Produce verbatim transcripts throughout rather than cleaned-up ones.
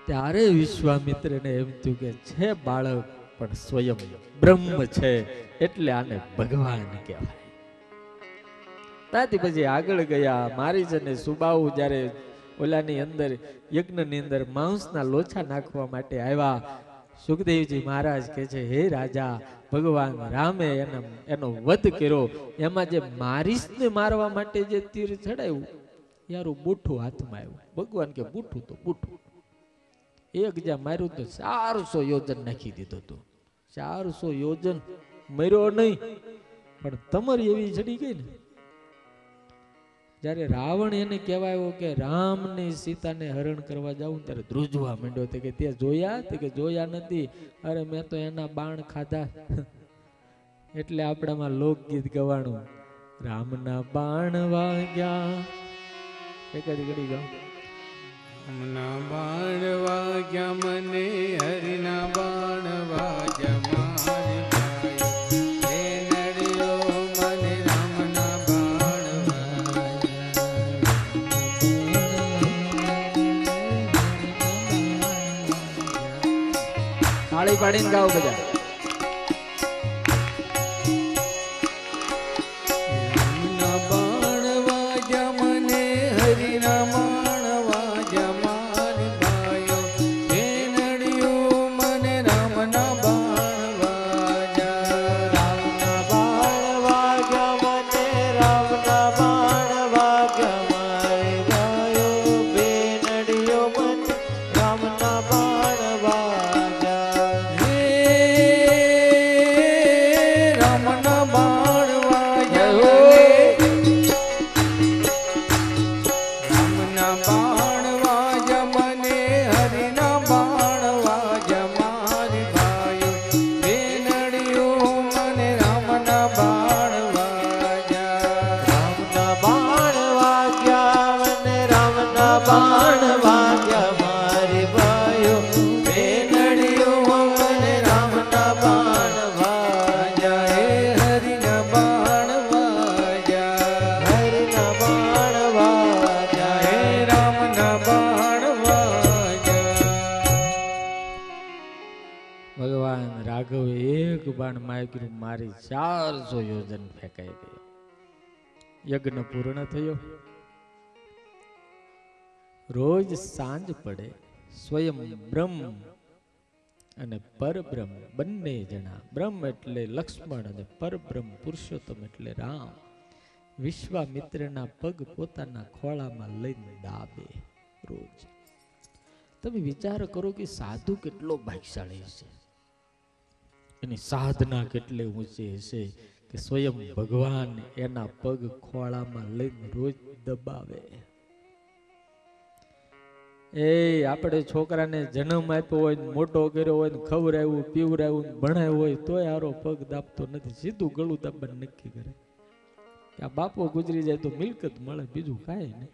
ત્યારે વિશ્વામિત્રને એમ થયું કે છે બાળક પણ સ્વયં બ્રહ્મ છે, એટલે આને ભગવાન કહેવાય. ત્યાંથી પછી આગળ ગયા. મારીચ અને સુબાહુ જ્યારે ઓલાની અંદર યજ્ઞની અંદર માંસના લોચા નાખવા માટે આવ્યા, સુખદેવજી મહારાજ કહે છે, હે રાજા, ભગવાન રામે એનો એનો વધ કર્યો. એમાં જે મારીચને મારવા માટે જે તીર ચડાવ્યું, યારું બુઠ્ઠું હાથમાં આવ્યું. ભગવાન કે બુઠ્ઠું તો બુઠ્ઠું. એક જ્યાં માર્યું તો ચારસો યોજન નાખી દીધું હતું. ચારસો યોજન મર્યો નહીં, પણ તમારી એવી ચડી ગઈ ને. જ્યારે રાવણ એને કહેવાયો કે રામ ને સીતાને હરણ કરવા જાઉં, ત્યારે ધ્રુજવા માંડ્યો. તે કે તે જોયા? તે કે જોયા નથી. અરે મેં તો એના બાણ ખાધા. એટલે આપણામાં લોકગીત ગવાણું, રામના બાણ વાગ્યા. એક જ ઘડી ગાઉં. રામના બાણ વાગ્યા મને, હરિના બાણ વાગ્યા મારી તાળી પાડીને ગાઓ બધા. રામના બાણ વાગ્યા મને, હરિના બાણ વાગ્યા મારી ભાઈઓ. હે નડિયું મને રામના બાણ વાગ્યા. રામના બાણ વાગ્યા મને, રામના બાણ વાગ્યા મારી ભાઈઓ. બે નડિયો મને રામના બાણ વાગ્યા. રામના બાણ વાગ્યા, રામના બાણ વાગ્યા મને, હરિના બાણ વાગ્યા મારી ભાઈઓ. બે નડિયું મને રામના બાણ વાગ્યા. રામના બાણ વાગ્યા મને, રામના બાણ વાગ્યા મારી ભાઈઓ. બે નડિયો મને રામના બાણ વાગ્યા. હે હરિના બાણ વાગ્યા, હરિના બાણ વાગ્યા. હે રામના બાણ વાગ્યા. ભગવાન રાઘવે એક બાણ માર્યું, મારી ચારસો યોજન ફેંકાઈ ગયો. યજ્ઞ પૂર્ણ થયો. રોજ સાંજ પડે સ્વયં બ્રહ્મ અને પરબ્રહ્મ બંને જણા, બ્રહ્મ એટલે લક્ષ્મણ અને પરબ્રહ્મ પુરુષોત્તમ એટલે રામ, વિશ્વામિત્રના પગ પોતાના ખોળામાં લઈને દાબે રોજ. તમે વિચાર કરો કે સાધુ કેટલો ભાગ્યશાળી હશે, એની સાધના કેટલી ઊંચી હશે કે સ્વયં ભગવાન એના પગ ખોળામાં લઈને રોજ દબાવે. એ આપણે છોકરાને જન્મ આપ્યો હોય, મોટો કર્યો હોય, ખવડાવ્યું પીવડાવ્યું ભણાવ્યું હોય, તોય આરો પગ દાબતો નથી. સીધું ગળું દાબવાનું નક્કી કરે કે આ બાપો ગુજરી જાય તો મિલકત મળે, બીજું કાંઈ નહીં.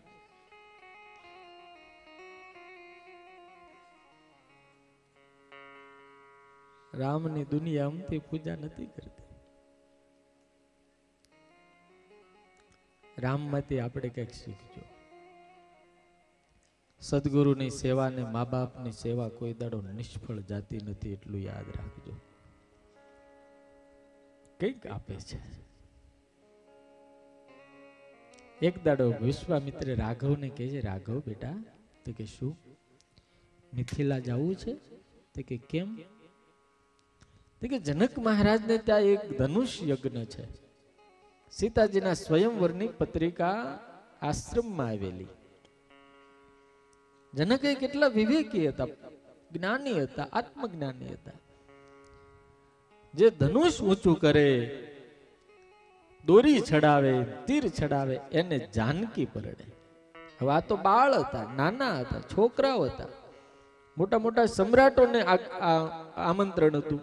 રામની દુનિયા અમથી પૂજા નથી કરતી. રામમાંથી આપણે કંઈક શીખજો. સદગુરુની સેવા ને મા બાપની સેવા કોઈ દાડો નિષ્ફળ જાતી નથી, એટલું યાદ રાખજો. કંઈક આપે છે. એક દાડો વિશ્વામિત્ર રાઘવને કહે છે, રાઘવ બેટા, તો કે શું મિથિલા જવું છે? તો કે કેમ? તો કે જનક મહારાજને ત્યાં એક ધનુષ યજ્ઞ છે. સીતાજીના સ્વયંવરની પત્રિકા આશ્રમમાં આવેલી. જનક એ કેટલા વિવેકી હતા, જ્ઞાની હતા, આત્મજ્ઞાની હતા. જે ધનુષ ઊંચું કરે, દોરી ચડાવે, તીર ચડાવે, એને જાનકી પરડે. હવે આ તો બાળ હતા, નાના હતા, છોકરાઓ હતા. મોટા મોટા સમ્રાટોને આમંત્રણ હતું.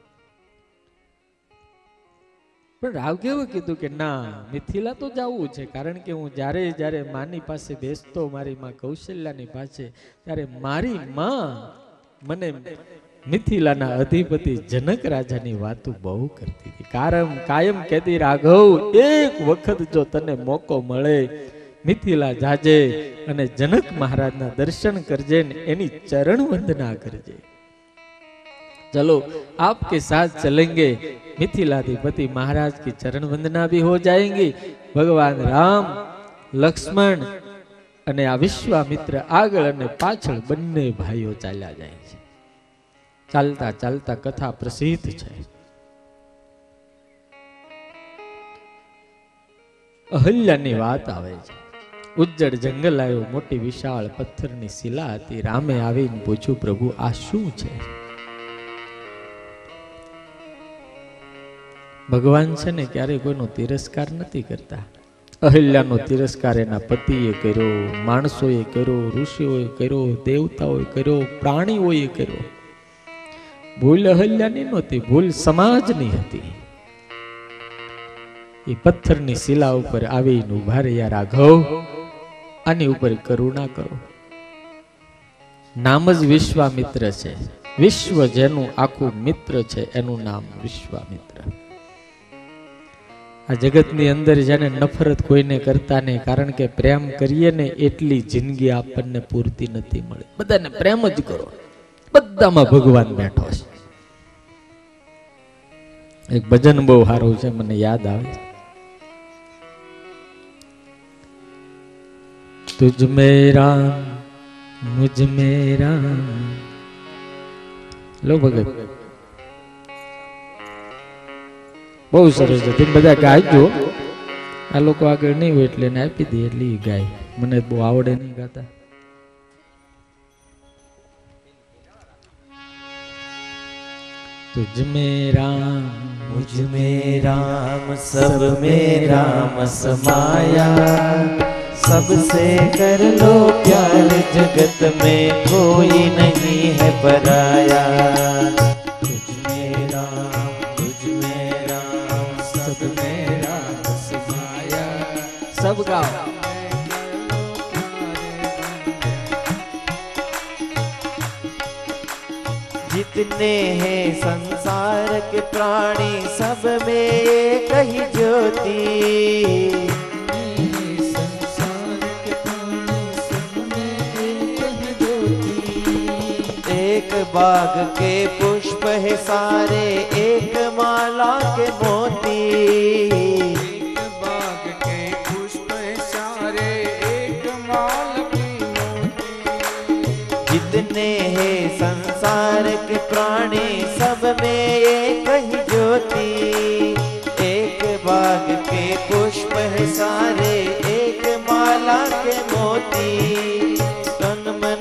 પણ રાઘવે કીધું કે ના, મિથિલા તો જવું છે, કારણ કે હું જ્યારે જ્યારે માની પાસે બેસતો, મારી માં કૌશલ્યાની પાસે, ત્યારે મારી માં મને મિથિલાના અધિપતિ જનક રાજાની વાતો બહુ કરતી હતી. કારણ કાયમ કહેતી, રાઘવ એક વખત જો તને મોકો મળે મિથિલા જાજે અને જનક મહારાજના દર્શન કરજે ને એની ચરણ વંદના કરજે। चलो आपके साथ चलेंगे, मिथिलाधिपति महाराज की चरण वंदना भी हो जाएंगी। भगवान राम लक्ष्मण અને આ વિશ્વામિત્ર આગળ અને પાછળ બંને ભાઈઓ ચાલ્યા જાય છે। ચાલતા ચાલતા કથા પ્રસિદ્ધ છે। અહલ્યાની વાત આવે છે। ઉજ્જડ જંગલ આવ્યો, મોટી વિશાળ પથ્થરની શિલા હતી। રામે આવીને પૂછ્યું, પ્રભુ આ શું છે? ભગવાન છે ને ક્યારે કોઈનો તિરસ્કાર નથી કરતા। અહલ્યાનો તિરસ્કાર એના પતિએ કર્યો, માણસોએ કર્યો, ઋષિઓએ કર્યો, દેવતાઓએ કર્યો, પ્રાણીઓએ કર્યો। ભૂલ અહલ્યાની નહોતી, ભૂલ સમાજની હતી। એ પથ્થરની શિલા ઉપર આવીને ઉભા રહ્યા, રાઘવ આની ઉપર કરુણા કરો। નામ જ વિશ્વામિત્ર છે। વિશ્વ જેનું આખું મિત્ર છે એનું નામ વિશ્વામિત્ર। આ જગતની અંદર જેને નફરત કોઈને કરતા નહીં, કારણ કે પ્રેમ કરીએ ને એટલી જિંદગી આપણને પૂરતી નથી મળી। બધાને પ્રેમ જ કરો, બધામાં ભગવાન બેઠો છે। એક ભજન બહુ સારું છે, મને યાદ આવે છે। तुझ में राम मुझ में राम। लो भगत बहुत सरस है, तुम બધા ગાજો। આ લોકો આગળ નહીં હોય એટલે આપી દે એટલે ઈ ગાય, મને બહુ આવડે નહીં ગાતા। तुझ में राम मुझ में राम सब में राम समाया। सबसे कर लो प्यार, जगत में कोई नहीं है पराया। तुझ में राम तुझ में राम सब में राम समाया। सब गाओ। जितने हैं संसार के प्राणी, सब में एक ही ज्योति। एक बाग के पुष्प है सारे, एक माला के मोती। एक बाग के पुष्प सारे, एक माला की मोती। जितने हैं संसार के प्राणी, सब में एक ही ज्योति। एक बाग के पुष्प है सारे, एक माला के मोती। तन मन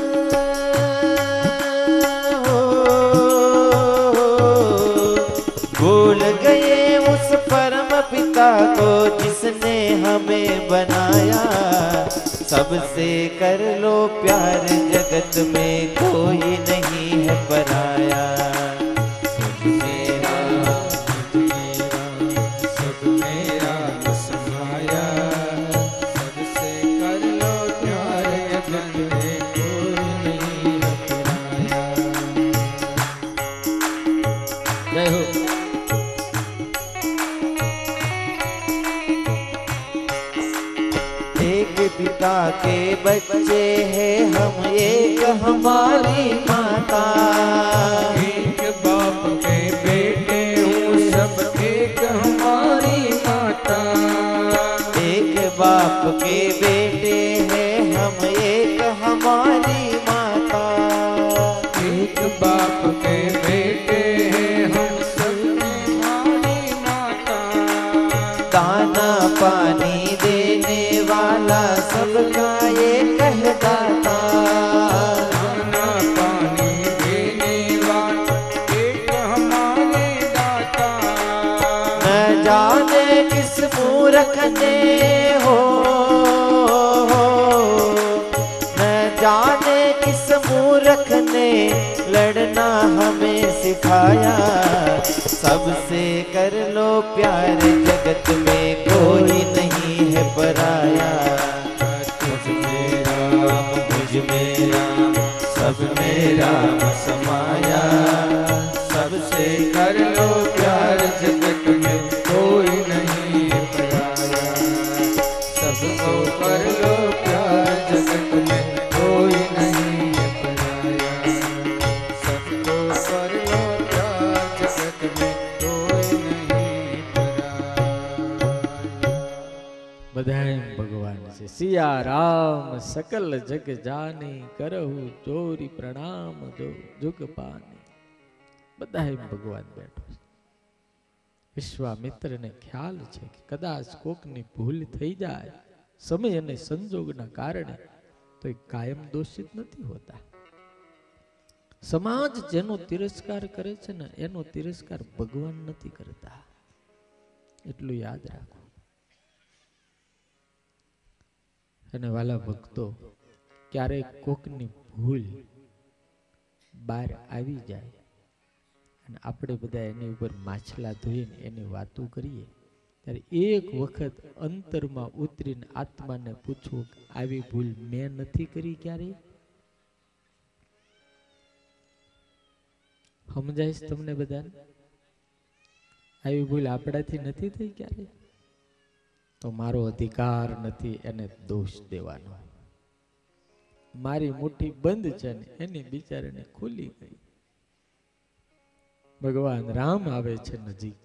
भूल गए उस परम पिता को, जिसने हमें बनाया। सबसे कर लो प्यार, जगत में कोई नहीं है पराया। सब मेरा सब मेरा समाया। सबसे कर लो प्यार, जगत में कोई नहीं है पराया। जय हो। एक पिता के बच्चे हैं हम, एक हमारी माता। एक बाप के बेटे हूँ, सब एक हमारी माता। एक बाप के बेटे हैं हम, एक हमारी माता। एक बाप के बेटे हैं हम, सब हमारी माता। दाना पानी देने वाला सबका ये कहदाता। दाना पानी देने वाला एक हमारे दाता। न जाने किस मूर्ख ने हो, न जाने किस मूर्ख ने लड़ना हमें सिखाया। सबसे कर लो प्यार, जगत में कोई नहीं है पराया। तुझ में राम मुझ में राम सब में राम समाया। सबसे कर लो प्यार, जगत में कोई नहीं पराया। सबको कर સિયા રામ સકલ જગ જાની કરહુ ચોરી પ્રણામ જો જુગ પાની. બધા ભગવાન બેઠો છે. વિશ્વામિત્રને ખ્યાલ છે કે કદાચ કોકની ભૂલ થઈ જાય સમય અને સંજોગના કારણે તો એ કાયમ દોષિત નથી હોતા. સમાજ જેનો તિરસ્કાર કરે છે ને એનો તિરસ્કાર ભગવાન નથી કરતા, એટલું યાદ રાખો. અને વાલા ભક્તો, ક્યારેક કોકની ભૂલ બહાર આવી જાય અને આપણે બધા એની ઉપર માછલા ધોઈને એની વાતો કરીએ ત્યારે એક વખત અંતરમાં ઉતરીને આત્માને પૂછવું આવી ભૂલ મેં નથી કરી ક્યારે? સમજાય છે તમને બધાને? આવી ભૂલ આપણાથી નથી થઈ ક્યારે? તો મારો અધિકાર નથી એને દોષ દેવાનો. મારી મુઠ્ઠી બંધ છે ને એની બિચારાને ખુલી ગઈ. ભગવાન રામ આવે છે નજીક,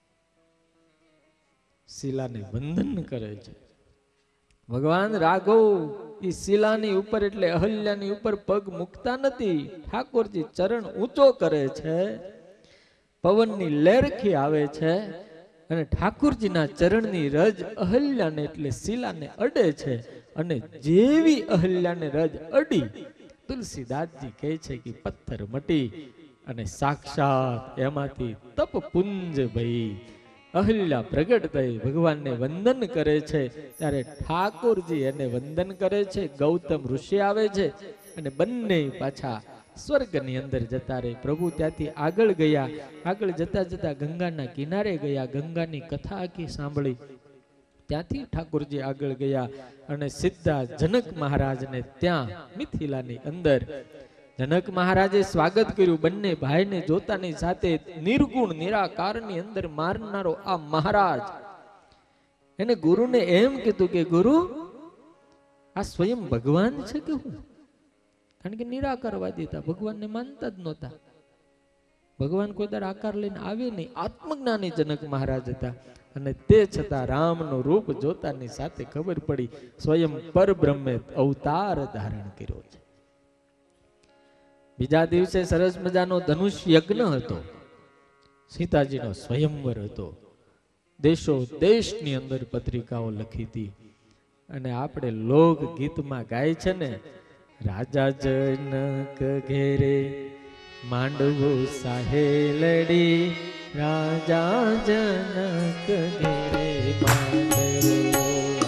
શીલાને વંદન કરે છે. ભગવાન રાઘવ એ શીલાની ઉપર એટલે અહલ્યાની ઉપર પગ મૂકતા નથી. ઠાકોરજી ચરણ ઊંચો કરે છે, પવનની લહેરખી આવે છે અને ઠાકોરજીના ચરણની રજ અહલ્યાને એટલે શીલાને અડે છે. અને જેવી અહલ્યાને રજ અડી, તુલસીદાસજી કહે છે કે પથ્થર મટી અને સાક્ષાત એમાંથી તપ પુંજ ભઈ અહલ્યા પ્રગટ થઈ ભગવાનને વંદન કરે છે. ત્યારે ઠાકોરજી એને વંદન કરે છે. ગૌતમ ઋષિ આવે છે અને બંને પાછા સ્વર્ગની અંદર જતા રહે. પ્રભુ ત્યાંથી આગળ ગયા. આગળ જતા જતા ગંગાના કિનારે ગયા. ગંગાની કથા આખી સાંભળી. ત્યાંથી ઠાકોરજી આગળ ગયા અને સીધા જનક મહારાજને ત્યાં મિથિલાની અંદર જનક મહારાજે સ્વાગત કર્યું. બંને ભાઈને જોતાની સાથે નિર્ગુણ નિરાકારની અંદર મારનારો આ મહારાજ એને ગુરુને એમ કીધું કે ગુરુ, આ સ્વયં ભગવાન છે કે હું? કારણ કે નિરાકારવાદી હતા, ભગવાનને માનતા જ નહોતા. ભગવાન કોઈ દર આકાર લઈને આવે નહીં. આત્મજ્ઞાની જનક મહારાજ હતા અને તે છતાં રામનું રૂપ જોતાની સાથે ખબર પડી સ્વયં પરબ્રહ્મે અવતાર ધારણ કર્યો છે. બીજા દિવસે સરસ મજાનો ધનુષ યજ્ઞ હતો. સીતાજીનો સ્વયંવર હતો. દેશો દેશની અંદર પત્રિકાઓ લખી હતી અને આપણે લોક ગીતમાં ગાય છે ને, રાજા જનક ઘેરે માંડવો સાહેલડી, રાજા જનક ઘેરે માંડવો.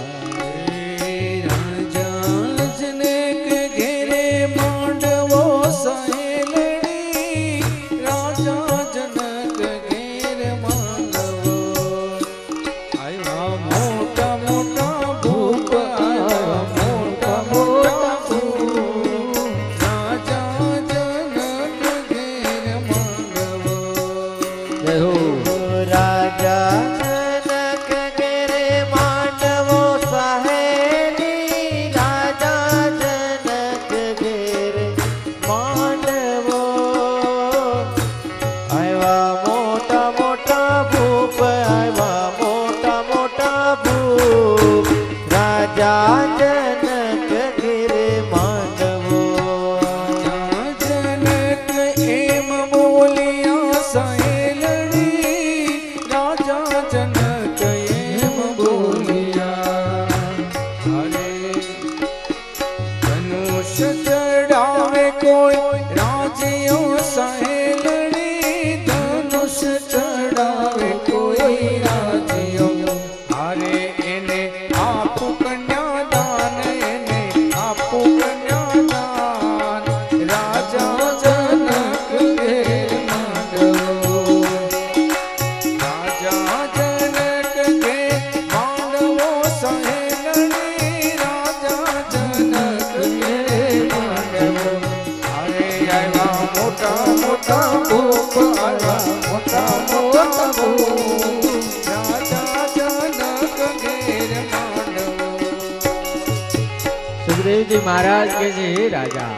સુખદેવજી મહારાજ કે છે, હે રાજા,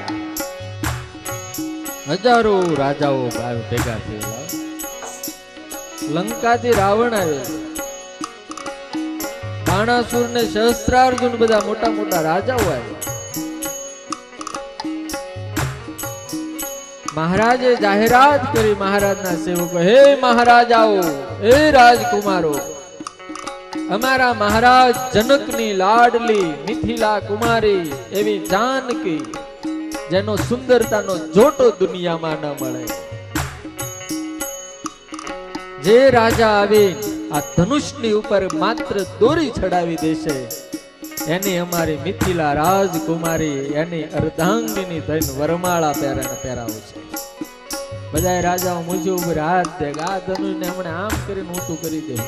હજારો રાજાઓ ભેગા થયેલા, લંકાથી રાવણ આવ્યો, બાણાસુર ને સહસ્ત્રાર્જુન બધા મોટા મોટા રાજાઓ આવ્યા. મહારાજે જાહેરાત કરી, મહારાજના સેવકો, હે મહારાજાઓ, હે રાજકુમારો, અમારા મહારાજ જનકની લાડલી મિથિલા કુમારી એવી જાનકી, જેનો સુંદરતાનો જોટો દુનિયામાં ન મળે, જે રાજા આવે આ ધનુષની ઉપર માત્ર દોરી ચડાવી દેશે, એની અમારી મિથિલા રાજકુમારી એની અર્ધાંગીની થઈને વરમાળા પહેરાને પહેરાવશે. બધા રાજાઓ મુજો ઉપર હાથ દે, આ ધનુષને હમણાં આમ કરીને ઊંચું કરી દે.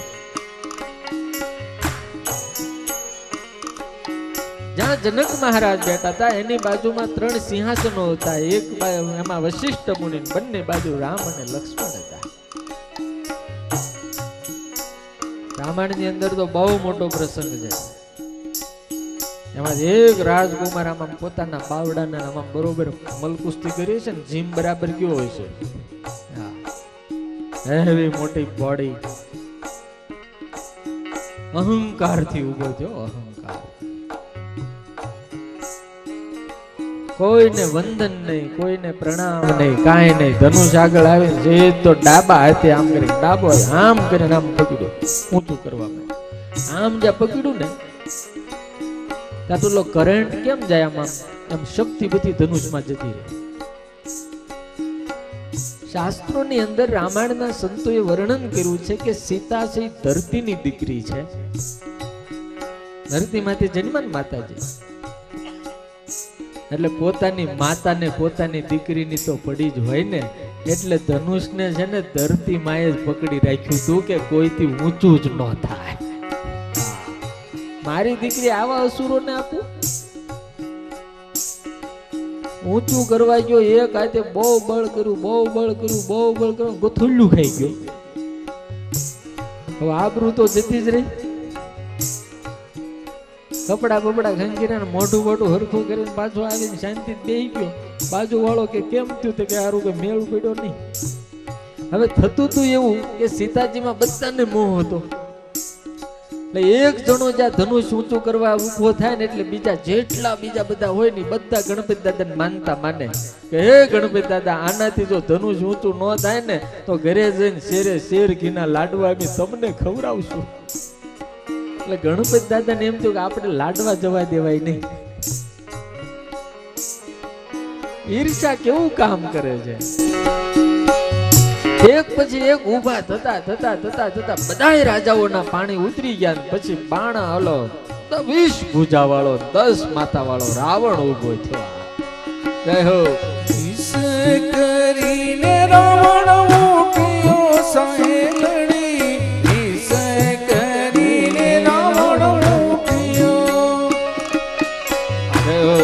જ્યાં જનક મહારાજ બેઠા હતા એની બાજુમાં ત્રણ સિંહાસનો હતા. એક એમાં વશિષ્ઠ મુનિ, બંને બાજુ રામ અને લક્ષ્મણ હતા. રામાયણ ની અંદર તો બહુ મોટો પ્રસંગ છે. એમાં એક રાજકુમાર આમાં પોતાના બાવડાને આમાં બરોબર મલકુસ્તી કરી છે ને, જીમ બરાબર કેવો હોય છે, એવી મોટી બોડી, અહંકાર થી ઉભો થયો. અહંકાર, કોઈને વંદન નહીં, કોઈને પ્રણામ નહીં, કાંઈ નહીં. ધનુષ આગળ આવે જે તો ડાબા હાથે આમ કરી, ડાબો આમ કરીને આમ પકડ્યો, ઊંચું કરવામાં. આમ જ્યાં પકડ્યું ને ત્યાં તો કરંટ કેમ જાય આમાં, એમ શક્તિ બધી ધનુષમાં જતી રહે. શાસ્ત્રોની અંદર રામાયણના સંતોએ વર્ણન કર્યું છે કે સીતા છે ધરતીની દીકરી છે, ધરતીમાંથી જન્મન માતાજી, એટલે પોતાની માતાને પોતાની દીકરીની તો પડી જ હોય ને, એટલે ધનુષને છે ને ધરતી માએ જ પકડી રાખ્યું હતું કે કોઈથી ઊંચું જ ન થાય. મારી દીકરી આવા અસુરોને આપું, ઊંચું કરવા ગયો, એક હાથે બહુ બળ કર્યું, બહુ બળ કર્યું, બહુ બળ કર્યું, ગોથુલ્લું ખાઈ ગયો. હવે આબરૂ તો જતી જ રહી. કપડા બપડા ખંખીને મોઢું મોઢું હરખું કરીને પાછો આવીને શાંતિ બેહી ગયો. બાજુ વાળો કે કેમ થયું, કે હારું કે મેળ પડ્યો નહીં. હવે થતું તું એવું કે સીતાજીમાં બધાને મોહ હતો, એટલે એક જણો જ્યાં ધનુષ ઊંચું કરવા ઉભો થાય ને એટલે બીજા જેટલા બીજા બધા હોય ને બધા ગણપતિ દાદાને માનતા માને કે હે ગણપતિ દાદા, આનાથી જો ધનુષ ઊંચું ન થાય ને તો ઘરે જઈને શેરે શેર ઘીના લાડવા અમે તમને ખવડાવશું. એટલે ગણપતિ દાદા ને એમ થયું કે આપણે લાડવા જવા દેવાય નહીં. ઈર્ષા કેવું કામ કરે છે. એક પછી એક ઊભા થતા થતા થતા થતા બધાય રાજાઓના પાણી ઉતરી ગયા. પછી બાણા હલો વીસ ભુજા વાળો દસ માથા વાળો રાવણ ઉભો થયો. જય હો. કરીને રાવણ ઉઠ્યો સહેલડી, ઈસે કરીને રાવણ ઉઠ્યો. જય હો.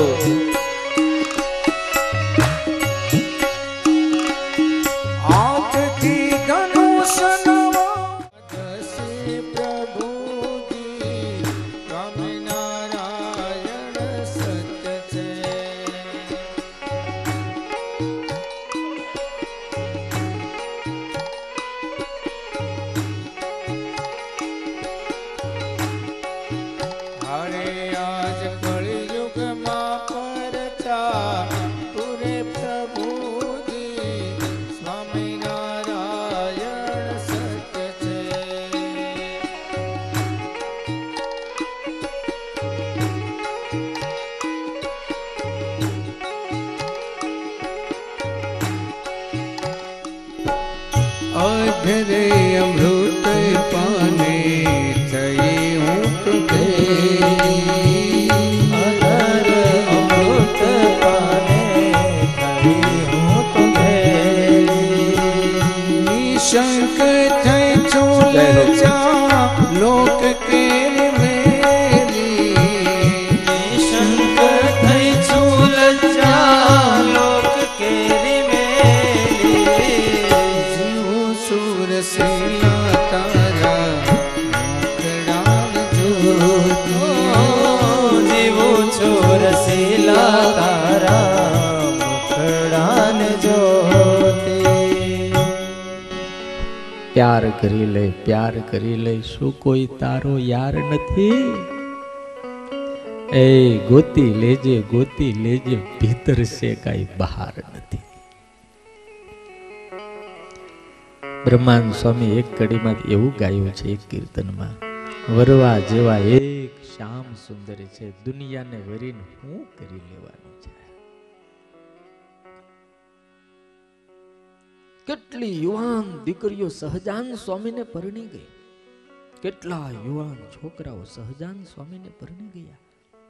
અધરે અમૃત પાને થઈ હું તો અધર અમૃત પાને થઈ હું તો નિશંક થઈ ચોલ જા લોક કે મેલી, નિશંક થઈ ચોલ જા લોક કે સુરસીલા તારા મુખડાન જ્યોતિ, જીવો સુરસીલા તારા મુખડાન જ્યોતિ. પ્યાર કરી લે, પ્યાર કરી લે, શું કોઈ તારો યાર નથી? એ ગોતી લેજે, ગોતી લેજે, ભીતર છે કાઈ બહાર નથી. બ્રહ્માનંદ સ્વામી એક કડીમાં એવું ગાયું છે એક કીર્તનમાં, વરવા જેવા એક શ્યામ સુંદર છે, દુનિયાને વરીને હું કરી લેવાનું છે. કેટલી યુવાન દીકરીઓ સહજાન સ્વામીને પરણી ગઈ, કેટલા યુવાન છોકરાઓ સહજાન સ્વામીને પરણી ગયા,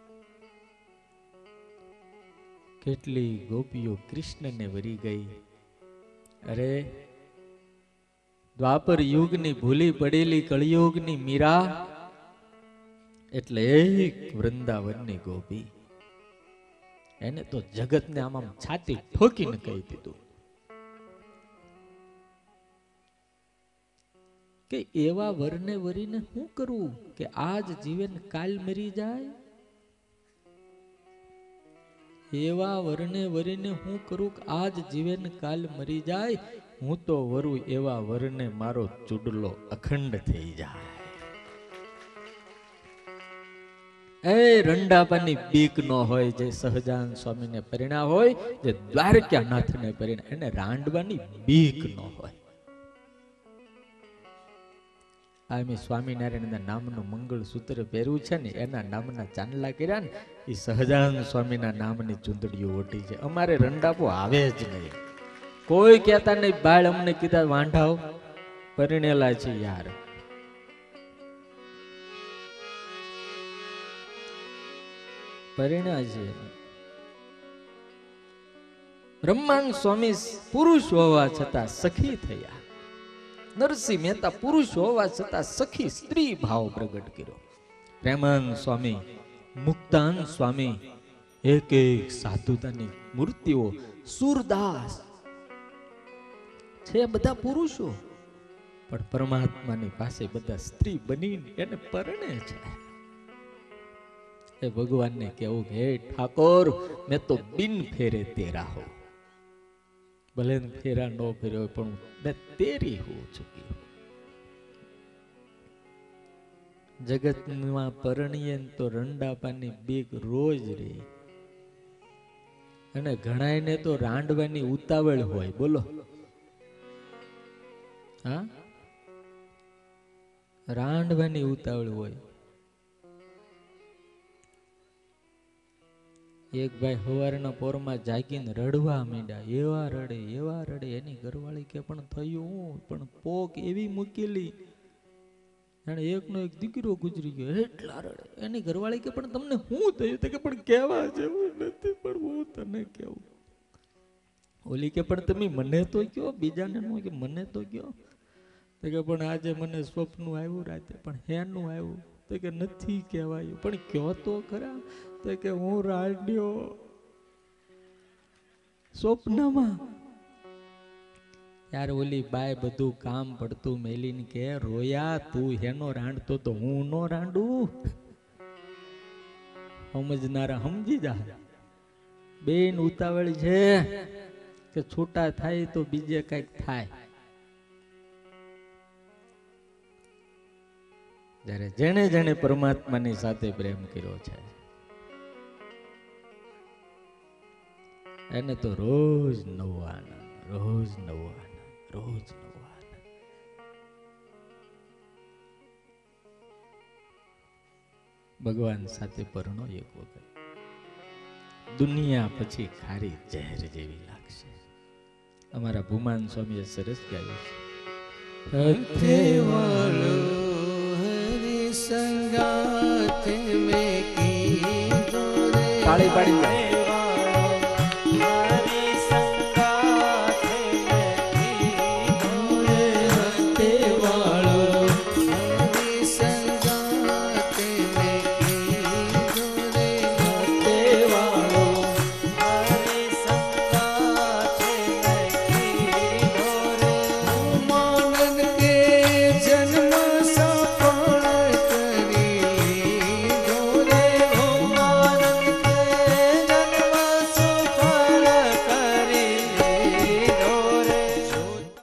કેટલી ગોપીઓ કૃષ્ણને વરી ગઈ. અરે દ્વાપર યુગની ભૂલી પડેલી કળિયુગની મીરા એટલે એક વૃંદાવનની ગોપી, એને તો જગતને આમ આમ છાતી ઠોકીને કહી દીધું કે એવા વરને વરીને શું કરું કે આજ જીવન કાલ મરી જાય? એવા વરને વરીને હું કરું કે આજ જીવન કાલ મરી જાય? હું તો વરું એવા વરને મારો ચૂડલો અખંડ થઈ જાય. એ રંડાપાની બીક ન હોય જે સહજાન સ્વામીને પરિણા હોય, જે દ્વારકાનાથને પરિણા, એને રાંડવાની બીક ન હોય. આ મેં સ્વામિનારાયણના નામનું મંગળસૂત્ર પહેર્યું છે ને, એના નામના ચાંદલા કર્યા ને, એ સહજાન સ્વામીના નામની ચૂંદડીઓ ઓટી છે. અમારે રંડાપો આવે જ નહીં, કોઈ કહેતા નહીં. બાળ અમને કીધા વાંઢાઓ પરિણેલા છે યાર, પરિણ્યા છે. બ્રહ્માનંદ સ્વામી પુરુષ હોવા છતાં સખી થયા. નરસિંહ મહેતા પુરુષ હોવા છતાં સખી સ્ત્રી ભાવ પ્રગટ કર્યો. પ્રેમાનંદ સ્વામી, મુક્તાનંદ સ્વામી, એક એક સાધુતાની મૂર્તિઓ, સુરદાસ છે બધા પુરુષો, પણ પરમાત્માની પાસે બધા સ્ત્રી બનીને એને પરણે છે. એ ભગવાનને કેવું, હે ઠાકોર, મેં તો બિન ફેરે તેરા હો, ભલે ફેરા ન ફેર્યો પણ મેં તેરી હું ચૂકી. જગતમાં પરણીએ તો રંડાપાની બીક રોજ રે, અને ઘણાયને તો રાંડવાની ઉતાવળ હોય. બોલો, હા, રાંડવાની ઉતાવળ હોય. એક ભાઈ સવારના પોરમાં જાગીને રડવા માંડ્યા, એવા રડે એવા રડે. એની ઘરવાળી કે પણ થયું, પણ પોક એવી મૂકેલી, અને એકનો એક દીકરો ગુજરી ગયો, એટલા રડે. એની ઘરવાળી કે પણ તમને શું થયું? તો કે પણ કહેવા જેવું નથી, પણ હું તને કેવું. ઓલી કે પણ તમે મને તો કયો, બીજાને ન કે મને તો કયો. તો કે પણ આજે મને સ્વપ્ન આવ્યું રાતે, પણ હેનું આવ્યું? તો કે નથી કહેવાયું, પણ કયો તો ખરા. તો કે હું રાડ્યો સ્વપ્નમાં. યાર ઓલી બાય બધું કામ પડતું મેલીને કે, રોયા તું હેનો રાંડતો તો હું નો રાંડું? સમજનારા સમજી જા. બેન ઉતાવળ છે કે છૂટા થાય તો બીજે કઈક થાય. જ્યારે જેણે જેણે પરમાત્માની સાથે પ્રેમ કર્યો છે એને તો રોજ નવો આનંદ, રોજ નવો આનંદ, રોજ નવો આનંદ. ભગવાન સાથે પરણો એક વખત, દુનિયા પછી ખારી ઝેર જેવી લાગશે. અમારા ભૂમાન સ્વામીએ સરસ ગાયું છે, संगात में की તાળી પાડી